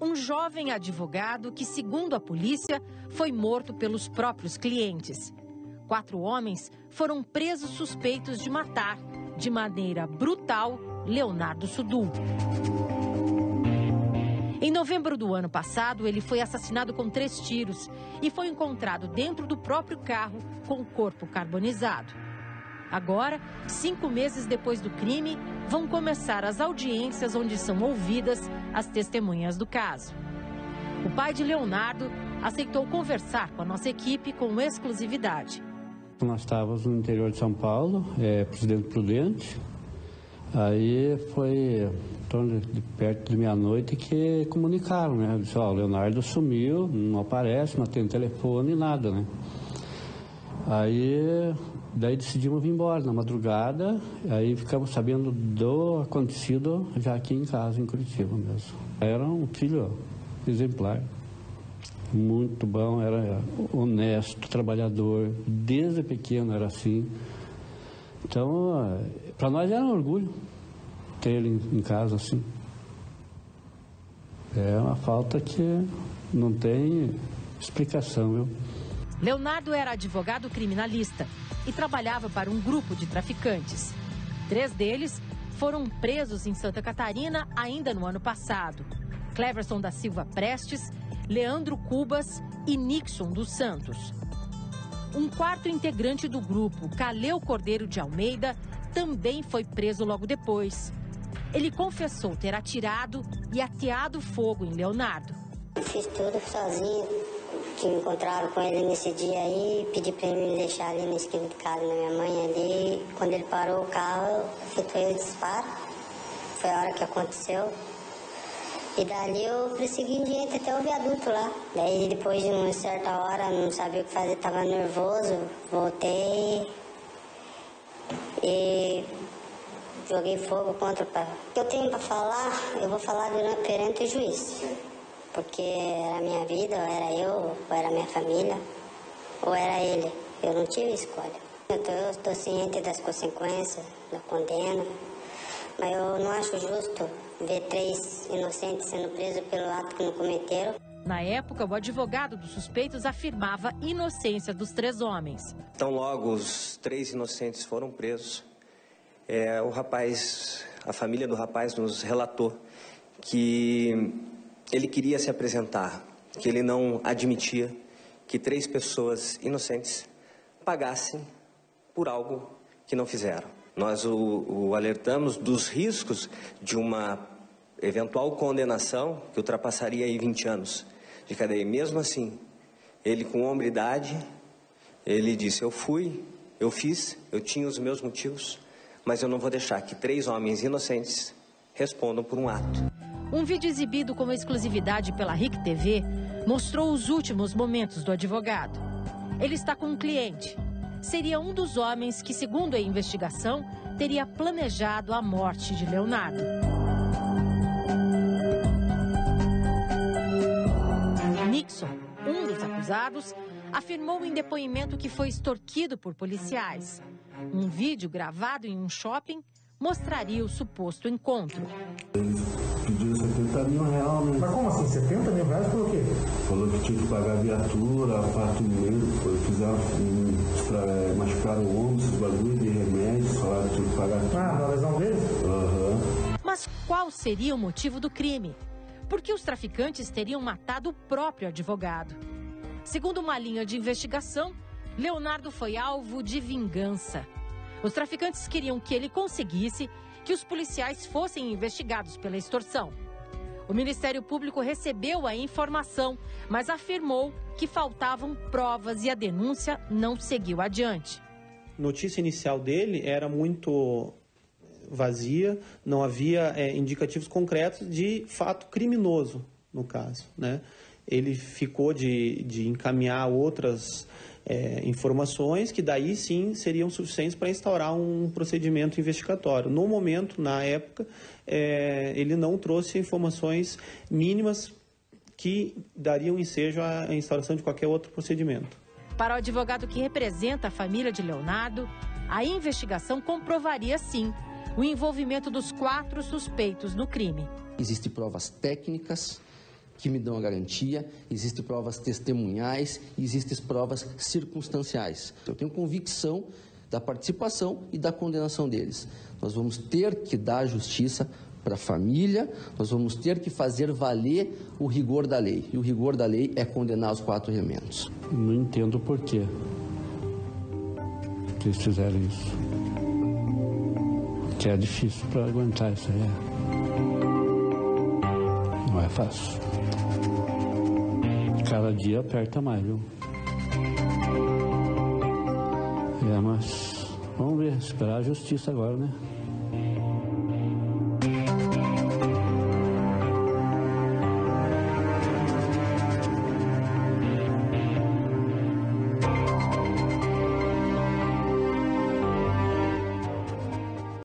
um jovem advogado que, segundo a polícia, foi morto pelos próprios clientes. 4 homens foram presos suspeitos de matar, de maneira brutal, Leonardo Sudul. Em novembro do ano passado, ele foi assassinado com 3 tiros e foi encontrado dentro do próprio carro com o corpo carbonizado. Agora, 5 meses depois do crime, vão começar as audiências onde são ouvidas as testemunhas do caso. O pai de Leonardo aceitou conversar com a nossa equipe com exclusividade. Nós estávamos no interior de São Paulo, Presidente Prudente. Aí foi em torno de perto de meia-noite que comunicaram, né? Disse, o Leonardo sumiu, não aparece, não tem telefone, nada, né? Daí decidimos vir embora na madrugada, aí ficamos sabendo do acontecido já aqui em casa, em Curitiba mesmo. Era um filho exemplar, muito bom, era honesto, trabalhador, desde pequeno era assim. Então, para nós era um orgulho ter ele em casa assim. É uma falta que não tem explicação, viu? Leonardo era advogado criminalista e trabalhava para um grupo de traficantes. 3 deles foram presos em Santa Catarina ainda no ano passado. Cleverson da Silva Prestes, Leandro Cubas e Nixon dos Santos. Um 4º integrante do grupo, Caleu Cordeiro de Almeida, também foi preso logo depois. Ele confessou ter atirado e ateado fogo em Leonardo. Fiz tudo sozinho, que me encontraram com ele nesse dia aí, pedi para ele me deixar ali na esquina de casa da minha mãe ali. Quando ele parou o carro, efetuei o disparo. Foi a hora que aconteceu. E dali eu persegui em diante até o viaduto lá. Daí depois de uma certa hora, não sabia o que fazer, estava nervoso, voltei e joguei fogo contra o pai. O que eu tenho para falar, eu vou falar perante o juiz. Porque era a minha vida, ou era eu, ou era a minha família, ou era ele. Eu não tive escolha. Eu estou ciente das consequências, da condena, mas eu não acho justo ver 3 inocentes sendo presos pelo ato que não cometeram. Na época, o advogado dos suspeitos afirmava a inocência dos 3 homens. Então, logo os 3 inocentes foram presos. A família do rapaz nos relatou que ele queria se apresentar, que ele não admitia que 3 pessoas inocentes pagassem por algo que não fizeram. Nós o alertamos dos riscos de uma eventual condenação que ultrapassaria aí 20 anos de cadeia. Mesmo assim, ele com hombridade, ele disse, eu fiz, eu tinha os meus motivos, mas eu não vou deixar que 3 homens inocentes respondam por um ato. Um vídeo exibido como exclusividade pela RIC TV mostrou os últimos momentos do advogado. Ele está com um cliente. Seria um dos homens que, segundo a investigação, teria planejado a morte de Leonardo. Nixon, um dos acusados, afirmou em depoimento que foi extorquido por policiais. Um vídeo gravado em um shopping mostraria o suposto encontro. Pediu R$70 mil, né? Mas como assim? R$70 mil por quê? Falou que tinha que pagar a viatura, apartamento, fizeram machucaram o ombro, esses bagulho de remédio, falaram que tinha que pagar tudo. Na lesão dele? Mas qual seria o motivo do crime? Por que os traficantes teriam matado o próprio advogado? Segundo uma linha de investigação, Leonardo foi alvo de vingança. Os traficantes queriam que ele conseguisse que os policiais fossem investigados pela extorsão. O Ministério Público recebeu a informação, mas afirmou que faltavam provas e a denúncia não seguiu adiante. A notícia inicial dele era muito vazia, não havia indicativos concretos de fato criminoso no caso, né? Ele ficou de encaminhar outras informações que daí sim seriam suficientes para instaurar um procedimento investigatório. No momento, na época, ele não trouxe informações mínimas que dariam ensejo à instauração de qualquer outro procedimento. Para o advogado que representa a família de Leonardo, a investigação comprovaria sim o envolvimento dos 4 suspeitos no crime. Existem provas técnicas que me dão a garantia, existem provas testemunhais, existem provas circunstanciais. Eu tenho convicção da participação e da condenação deles. Nós vamos ter que dar justiça para a família, nós vamos ter que fazer valer o rigor da lei. E o rigor da lei é condenar os 4 elementos. Não entendo por quê que eles fizeram isso. Que é difícil para aguentar isso aí. Não é fácil. Cada dia aperta mais, viu? Mas vamos ver, esperar a justiça agora, né?